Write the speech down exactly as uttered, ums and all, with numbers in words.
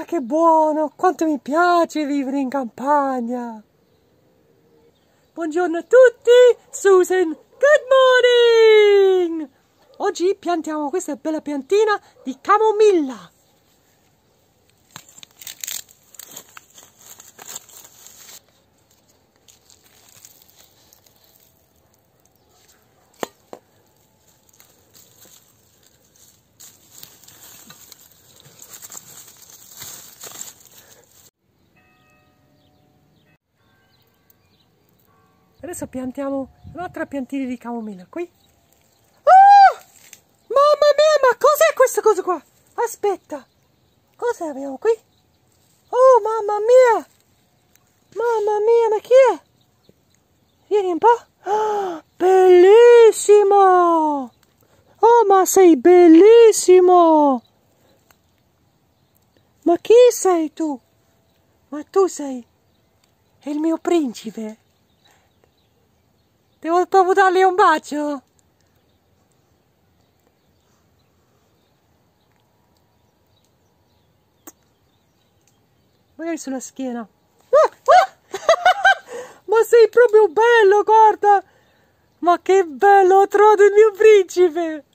che buono! Quanto mi piace vivere in campagna! Buongiorno a tutti! Susan, good morning! Oggi piantiamo questa bella piantina di camomilla. Adesso piantiamo un'altra piantina di camomilla qui. Oh! Mamma mia, ma cos'è questa cosa qua? Aspetta, cosa abbiamo qui? Oh, mamma mia! Mamma mia, ma chi è? Vieni un po'. Oh, bellissimo! Oh, ma sei bellissimo! Ma chi sei tu? Ma tu sei il mio principe. Devo proprio dargli un bacio? Magari sulla schiena. Ah, ah! Ma sei proprio bello, guarda! Ma che bello, ho trovato il mio principe!